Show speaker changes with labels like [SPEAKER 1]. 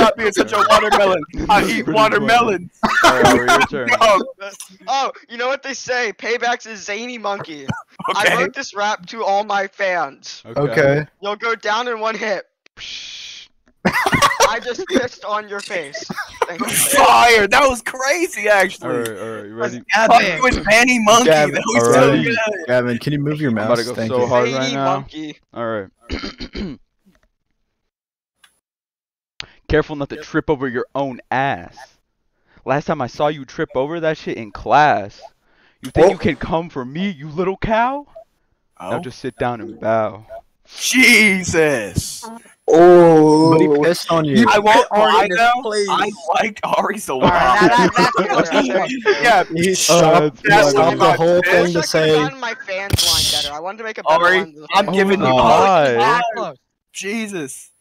[SPEAKER 1] stop being such a watermelon. I eat watermelons.
[SPEAKER 2] Alright, your turn.
[SPEAKER 1] No.
[SPEAKER 3] Oh, you know what they say? Payback's a zany monkey.
[SPEAKER 1] Okay.
[SPEAKER 3] I wrote this rap to all my fans.
[SPEAKER 4] Okay.
[SPEAKER 3] You'll go down in one hit. I just pissed on your face. Thank you.
[SPEAKER 1] Fire! That was crazy, actually.
[SPEAKER 2] Alright, you ready?
[SPEAKER 1] Fuck you and Manny Monkey.
[SPEAKER 4] Gavin,
[SPEAKER 1] That was so
[SPEAKER 4] alright.
[SPEAKER 1] good.
[SPEAKER 4] Gavin, can you move your
[SPEAKER 2] I'm
[SPEAKER 4] mouse?
[SPEAKER 2] about to go
[SPEAKER 4] Thank
[SPEAKER 2] so
[SPEAKER 4] you.
[SPEAKER 2] hard right
[SPEAKER 3] Zany
[SPEAKER 2] now.
[SPEAKER 3] monkey.
[SPEAKER 2] Alright. Careful not to trip over your own ass. Last time I saw you trip over that shit in class. You think you can come for me, you little cow? Now just sit down and bow.
[SPEAKER 1] Jesus.
[SPEAKER 4] Oh, but he pissed on you.
[SPEAKER 1] I won't lie
[SPEAKER 5] this
[SPEAKER 1] though.
[SPEAKER 5] place.
[SPEAKER 1] I liked Ari's a lot.
[SPEAKER 3] Alright, that's clear.
[SPEAKER 1] Yeah,
[SPEAKER 4] He
[SPEAKER 2] that's
[SPEAKER 4] stopped
[SPEAKER 1] funny.
[SPEAKER 4] the whole
[SPEAKER 3] I
[SPEAKER 4] thing
[SPEAKER 3] wish I
[SPEAKER 4] to
[SPEAKER 3] could
[SPEAKER 4] say.
[SPEAKER 3] have gotten my fans line better. I wanted to make a better
[SPEAKER 1] Ari,
[SPEAKER 3] one.
[SPEAKER 1] I'm giving you
[SPEAKER 4] Oh,
[SPEAKER 1] all.
[SPEAKER 2] why?
[SPEAKER 1] Jesus.